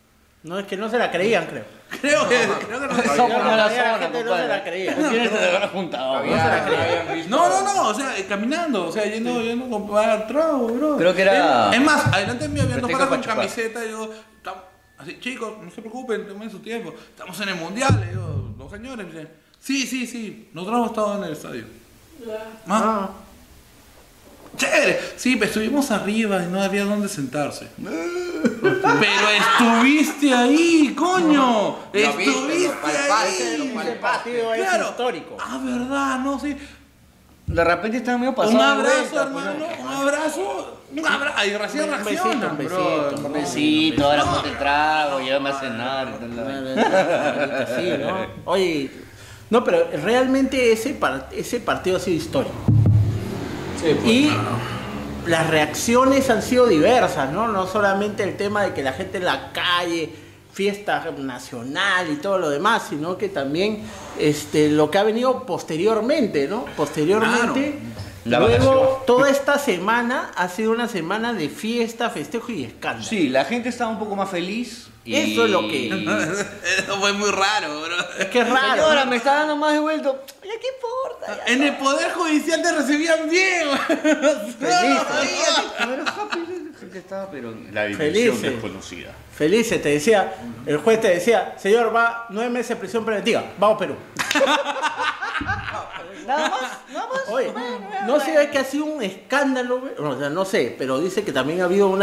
No, es que no se la creían, creo.
Creo que no se
Somos
creía.
de la
La
zona,
gente no se la
compadre.
creía.
¿Con quiénes se habrán juntado?
Habían visto-
No, o sea, caminando, o sea, yendo a comprar trago, bro.
Creo que era-
Es más, adelante me habían dos
pretexto
patas con
pa' chupar.
camiseta y digo, así, chicos, no se preocupen, tomen su tiempo. Estamos en el mundial, le digo, los señores, me dicen, sí, nosotros hemos estado en el estadio.
Ah.
Chévere, sí, pero estuvimos arriba y no había dónde sentarse. Pero estuviste ahí, coño.
Lo viste,
Estuviste
lo palpaste,
ahí.
lo
Ese
palpaste.
partido es
Claro.
histórico.
Ah, verdad, no, sí.
De repente están medio pasados.
Un
de
abrazo,
vuelta, pues,
hermano, un abrazo. Ahí recién
Un besito,
reaccionan,
un
bro.
besito.
Un besito, ahora ponte trago, llévame a cenar. y tal, la-
Sí, ¿no? Oye, no, pero realmente ese partido ha sido histórico.
Sí, pues.
Y las reacciones han sido diversas, ¿no? No solamente el tema de que la gente en la calle, fiesta nacional y todo lo demás, sino que también lo que ha venido posteriormente, ¿no? Posteriormente,
La
luego
vacación.
toda esta semana ha sido una semana de fiesta, festejo y escándalo.
Sí, la gente estaba un poco más feliz. Y...
Eso es lo que-
Eso fue muy raro, bro.
Es que es raro.
Señora,
¿no?
me está dando más de vuelto. Ya, ¿qué importa? Ya.
En el Poder Judicial te recibían bien, güey.
Feliz. Pero happy, la gente estaba, pero la dimensión
Felices.
desconocida.
Felices, te decía, el juez te decía, señor, va 9 meses de prisión preventiva, vamos Perú.
Nada más.
Oye, no sé, es que ha sido un escándalo, güey. O sea, no sé, pero dice que también ha habido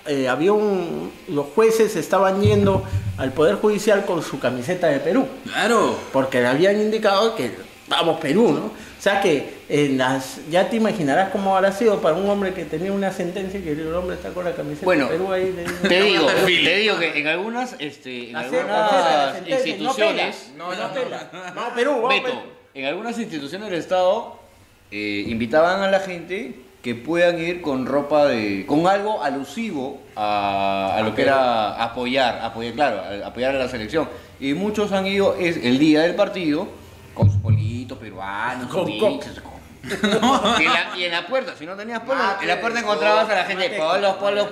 los jueces estaban yendo al Poder Judicial con su camiseta de Perú,
Claro.
porque le habían indicado que vamos Perú, ¿no? O sea que ya te imaginarás cómo habrá sido para un hombre que tenía una sentencia y que el hombre está con la camiseta
Bueno,
de Perú ahí.
Te digo que en algunas, en algunas instituciones,
No Perú, vamos
Beto,
Perú.
en algunas instituciones del Estado invitaban a la gente que puedan ir con ropa con algo alusivo a lo que era apoyar, claro, apoyar a la selección. Y muchos han ido el día del partido con su polito peruano,
Con
sus bichos, y en la puerta, si no tenías polo, en la puerta encontrabas a la gente, polos.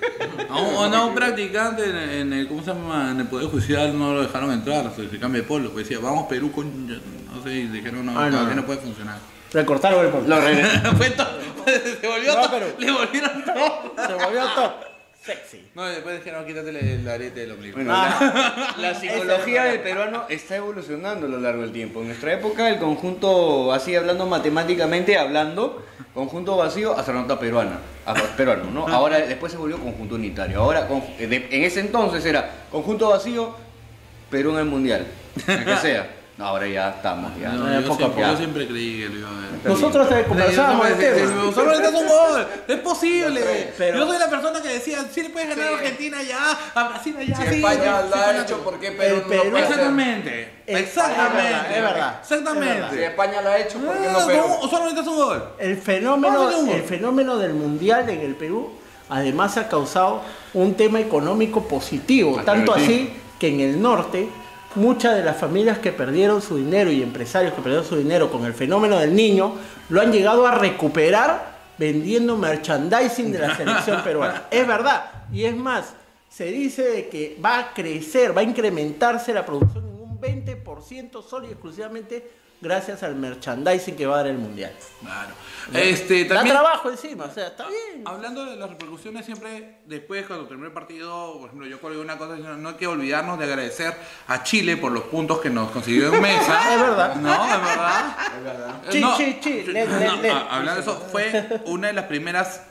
A un practicante en el, ¿cómo se llama? En el Poder Judicial no lo dejaron entrar, se cambia de polo. Pues decía, vamos Perú con. No sé, y dijeron, no, no puede funcionar.
Recortaron el polo.
Lo regresaron.
Fue todo. Se volvió
No,
todo.
pero-
Le volvieron todo.
Se volvió top. Sexy.
No, y después dijeron, quítate el arete del ombligo.
Bueno, la psicología del peruano está evolucionando a lo largo del tiempo. En nuestra época, el conjunto, así hablando matemáticamente, conjunto vacío, astronauta peruano, ¿no? Ahora, después se volvió conjunto unitario. Ahora, en ese entonces era conjunto vacío, Perú en el mundial, el que sea. No, ahora ya estamos, ya.
No,
poco a poco.
yo siempre creí que lo iba a ver.
Nosotros conversábamos del tema.
Solo necesitas un gol, es posible.
Pero-
Yo soy la persona que decía, sí le puedes ganar a Argentina ya, a Brasil allá,
Si
sí.
España
sí,
lo ha
sí,
hecho, ¿por qué
El
Perú no
Perú-
lo puede hacer?
Exactamente, exactamente.
Es verdad.
Exactamente.
Si España lo ha hecho, ¿por qué
Ah,
no Perú?
no, solo necesitas un gol.
El
Vamos,
fenómeno del mundial en el Perú además ha causado un tema económico positivo, tanto
sí.
así que en el norte muchas de las familias que perdieron su dinero y empresarios que perdieron su dinero con el fenómeno del niño lo han llegado a recuperar vendiendo merchandising de la selección peruana. Es verdad, y es más, se dice de que va a crecer, va a incrementarse la producción en un 20% solo y exclusivamente gracias al merchandising que va a dar el mundial.
Claro.
Da
También,
trabajo encima, o sea, está bien.
hablando de las repercusiones, siempre después, cuando termine el partido, por ejemplo, yo colgué una cosa, no hay que olvidarnos de agradecer a Chile por los puntos que nos consiguió en mesa.
Es verdad.
No, es verdad.
Es verdad.
Chi,
No,
chi, let.
hablando de eso, fue una de las primeras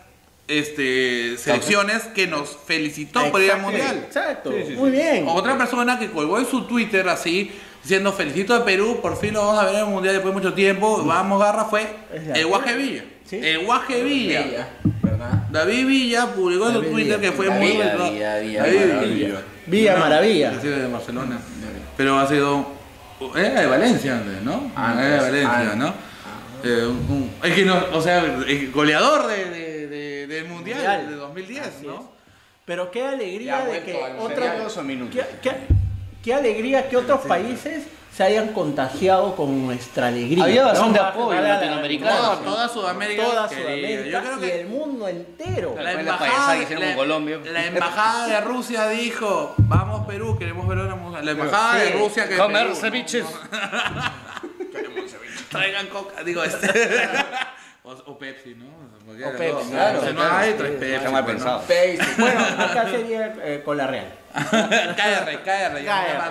selecciones que nos felicitó por ir al mundial.
Exacto, muy bien.
Otra persona que colgó en su Twitter así, diciendo felicito a Perú, por fin lo vamos a ver en el mundial después de mucho tiempo, vamos Garra, fue
Es la-
el Guaje Villa.
Sí.
El Guaje Villa.
Villa, ¿verdad?
David Villa publicó en su
David
Twitter
Villa.
que fue
Villa,
muy
Villa,
David
Villa.
Villa
No,
Maravilla.
es de Barcelona. Pero ha sido. Era de Valencia antes, ¿no?
Antes,
Era de Valencia,
antes.
¿no? Es que no, o sea, el goleador del mundial de 2010,
Así
¿no?
es. Pero qué
Ya
alegría
ha
de
vuelto
que
a los
otra.
Dos minutos.
qué alegría que otros países se hayan contagiado con nuestra alegría.
Había bastante
¿no?
apoyo latinoamericano.
Toda Sudamérica.
Toda
quería.
Sudamérica
Yo creo
y
que
el mundo entero.
La payasada que hicieron con Colombia.
La embajada de Rusia dijo, vamos Perú, queremos ver a una mujer. La embajada de Rusia que
Comer
Perú,
ceviches.
Traigan coca, digo o Pepsi, ¿no? Porque
O Pepsi,
no,
claro,
si no
claro.
hay, tres Pepsi.
Está mal pensado.
Bueno, acá sería con la Real.
KR.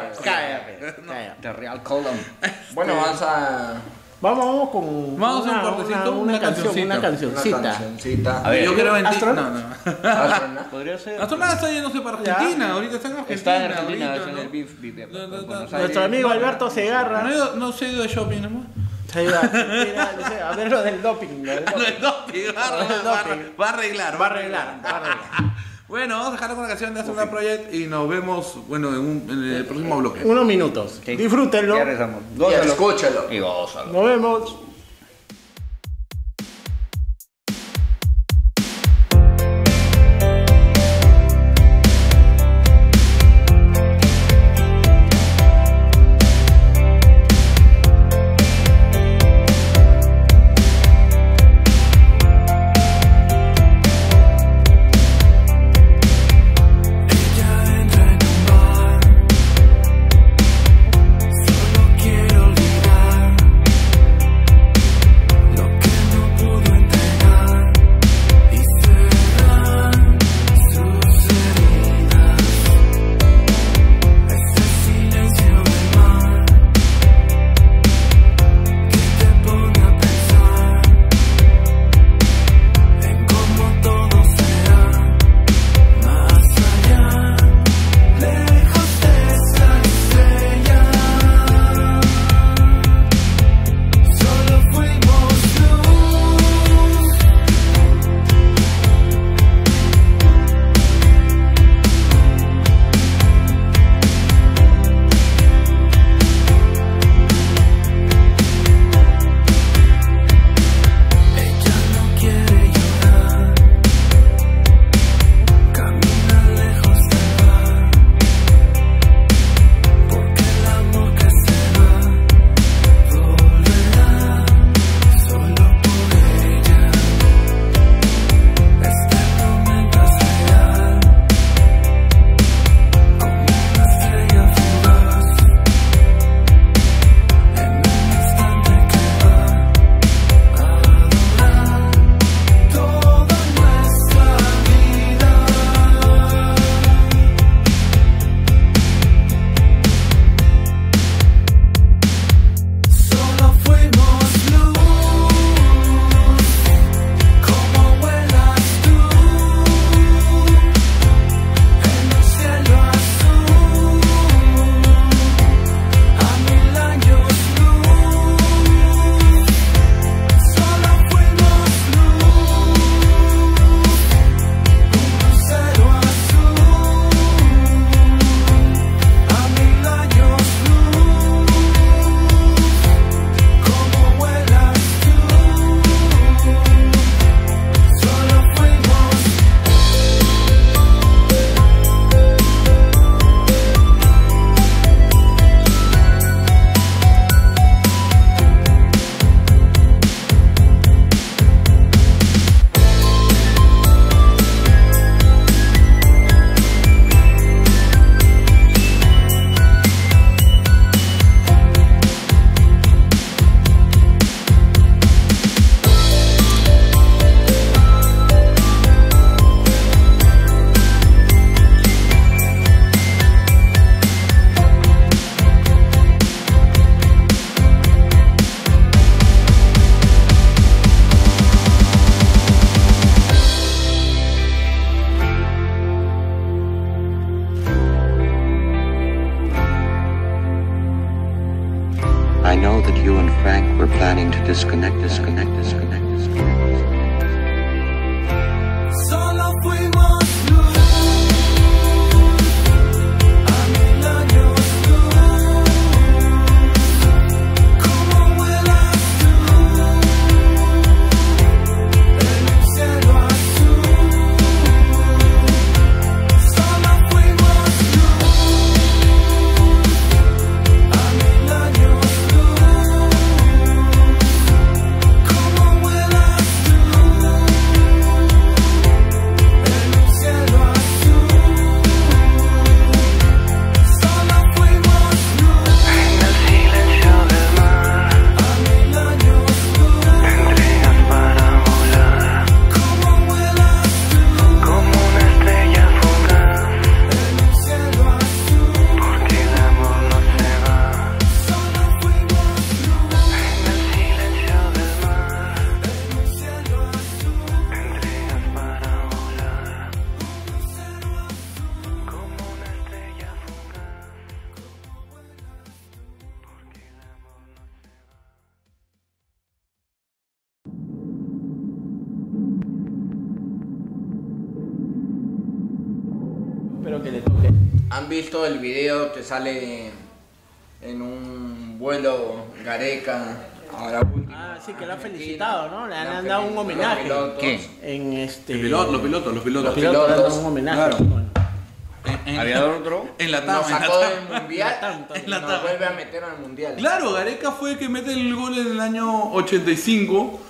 De Real Column.
Bueno, vamos a...
Vamos con
Vamos a un cortecito, una cancioncita.
Una cancioncita.
cancioncita.
A ver,
Yo quiero vender.
¿Astronauta?
No.
podría ser.
Astronauta está yéndose para Argentina, ahorita está en Argentina.
Está en Argentina,
ahorita,
está en
¿no?
el BIF.
Nuestro amigo Alberto Segarra.
No se ha ido de shopping nomás.
Se ha ido a Argentina, no sé, a ver lo del doping. Lo del
No
doping.
es doping, va a arreglar.
Va a arreglar.
Bueno, vamos a dejarlo con la canción de Astronauta Project y nos vemos, bueno, en el próximo bloque.
Unos minutos.
Sí.
Disfrútenlo.
Ya rezamos.
Y
Gózalo.
escúchalo.
Y gózalo.
Nos vemos.
Quiero olvidar
disconnect.
Solo fuimos luz, a 1000 años luz. Como vuelas tú en un cielo azul. Solo fuimos luz,
Espero que le toque.
¿Han visto el video que sale en un vuelo Gareca? Ahora último.
Ah, sí, que lo han felicitado, ¿no? Le han dado un homenaje.
¿Qué?
En este...
Los pilotos.
Los pilotos le han dado un homenaje.
Claro.
Bueno.
¿Había otro?
En la
Nos
tabla.
sacó del mundial
En la
y nos
tabla.
vuelve a meter al mundial.
Claro, Gareca fue el que mete el gol en el año 85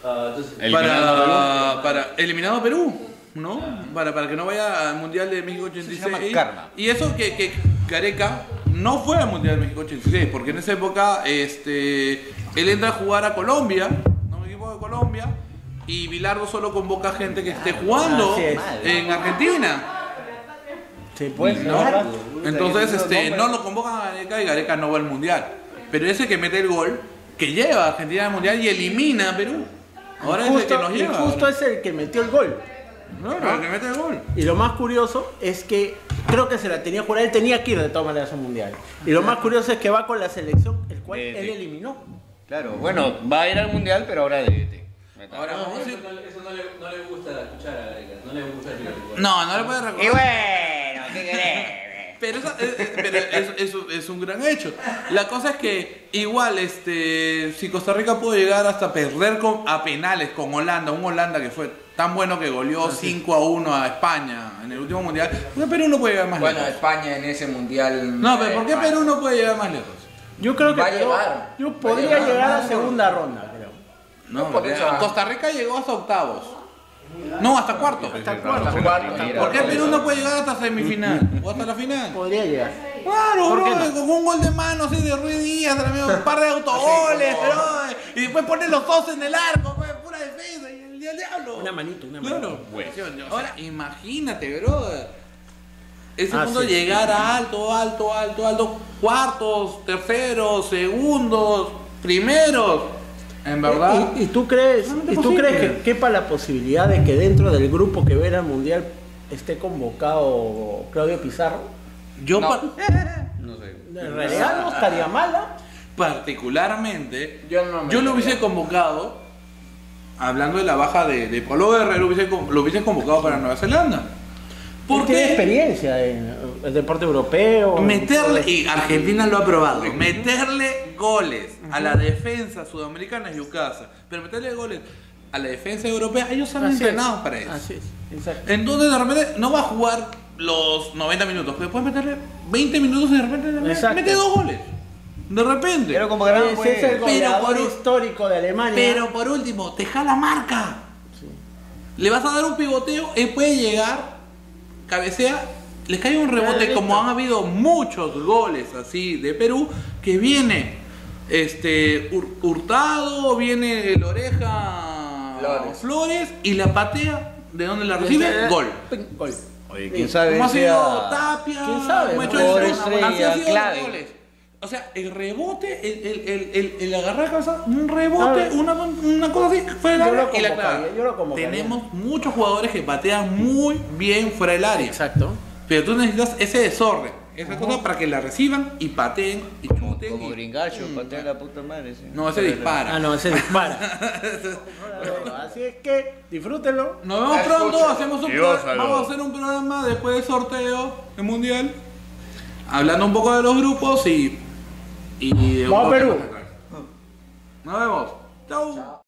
para eliminado a Perú, ¿no? Para que no vaya al Mundial de México 86.
Se llama karma.
Y eso que Gareca no fue al Mundial de México 86, porque en esa época él entra a jugar a Colombia, ¿no? Un equipo de Colombia, y Bilardo solo convoca gente que esté jugando
Así es.
en Argentina.
Sí, pues,
¿No?
¿no?
Entonces no lo convocan a Gareca y Gareca no va al Mundial. Pero ese que mete el gol, que lleva a Argentina al Mundial y elimina a Perú. Ahora es el que nos
Y
lleva.
justo es el que metió el gol.
Claro, el que mete el gol.
Y lo más curioso es que creo que se la tenía jurada, él tenía que ir de todas maneras al mundial. Y lo más curioso es que va con la selección, el cual
DT.
él eliminó.
Claro, bueno, va a ir al mundial, pero ahora de DT.
Ahora vamos a
Eso
ir.
no le gusta escuchar a Gareca, no le gusta el director.
No le puede recordar.
Y bueno, ¿qué querés?
Pero, eso es un gran hecho. La cosa es que igual, si Costa Rica pudo llegar hasta perder a penales con Holanda, un Holanda que fue tan bueno que goleó 5-1 a España en el último mundial, ¿por qué Perú no puede llegar más
Bueno,
lejos?
España en ese mundial.
No, pero ¿por qué Perú no puede llegar más lejos?
Yo creo que
Va a
Perú-
llegar.
yo
Va a
podría
llegar.
llegar a segunda ronda, creo.
No,
por eso.
Costa Rica llegó hasta octavos. No, hasta cuartos.
Hasta cuarto.
¿Por qué Perú no puede llegar hasta semifinal o hasta la final?
Podría llegar.
Claro,
¿Por qué
bro,
no?
con un gol de mano así de Ruiz Díaz, un par de autogoles, bro, y después poner los dos en el arco, pues, pura defensa y el diablo.
Una manito.
Claro.
Bueno.
Ahora, imagínate, bro. Ese
Ah,
mundo
sí.
llegar a alto, cuartos, terceros, segundos, primeros. En verdad.
¿Y tú crees,
Realmente
¿y tú
posible.
crees que quepa la posibilidad de que dentro del grupo que verá al mundial esté convocado Claudio Pizarro?
Yo
No.
No sé.
En realidad no estaría mala.
particularmente,
Yo no me
yo lo
creo.
hubiese convocado, hablando de la baja de Polo Guerrero, lo hubiese convocado para Nueva Zelanda.
Él tiene
Porque
experiencia en el deporte europeo.
meterle, y Argentina lo ha probado, meterle goles a la defensa sudamericana es Yucasa, pero meterle goles a la defensa europea, ellos han
Así es.
entrenado para eso.
Así es, exacto.
Entonces de repente no va a jugar los 90 minutos, pero puedes meterle 20 minutos y de repente
Exacto.
mete 2 goles. De repente.
Pero como gran
Ese es el goleador
por-
histórico de Alemania.
Pero por último, te jala marca. Le vas a dar un pivoteo, él puede llegar, cabecea, le cae un rebote,
Listo.
como han habido muchos goles así de Perú, que viene Hurtado, viene el Oreja Flores y la patea, ¿de dónde la recibe? Gol.
Gol.
Oye, quién sabe.
Como ha sido
sea-
Tapia,
¿Quién sabe?
Macho
Por
Estrella,
estrella,
así han sido los
clave.
goles. O sea, el rebote, el agarrar cabeza, un rebote,
Ah.
una cosa así, fuera del
Yo lo
área y la
convocaría,
clava.
yo lo convocaría.
Tenemos muchos jugadores que patean muy bien fuera del área.
Exacto.
Pero tú necesitas ese desorden, esa cosa para que la reciban y pateen y chuten.
Como
y-
gringacho, patea la puta madre. Sí.
No, ese dispara.
Ah, no, ese dispara. Bueno, así es que disfrútenlo.
Nos vemos pronto, hacemos
Dios, salud.
vamos a hacer un programa después del sorteo del mundial, hablando un poco de los grupos y
Vamos a Perú.
Nos vemos. Chau.